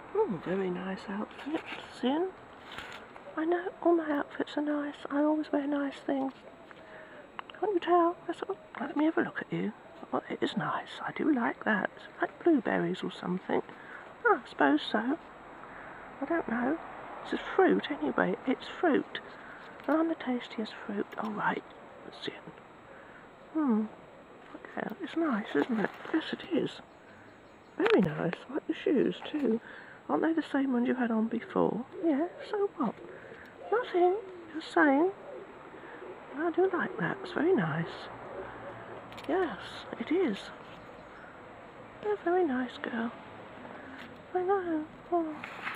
Oh, very nice outfit, Sin. I know, all my outfits are nice. I always wear nice things. Can't you tell? Let me have a look at you. Well, it is nice. I do like that. It's like blueberries or something. Oh, I suppose so. I don't know. It's fruit anyway. It's fruit. And I'm the tastiest fruit. All right, Sin. Okay, it's nice, isn't it? Yes, it is. Very nice. I like the shoes too. Aren't they the same ones you had on before? Yeah, so what? Nothing. Just saying. I do like that. It's very nice. Yes, it is. You're a very nice girl. I know. Oh.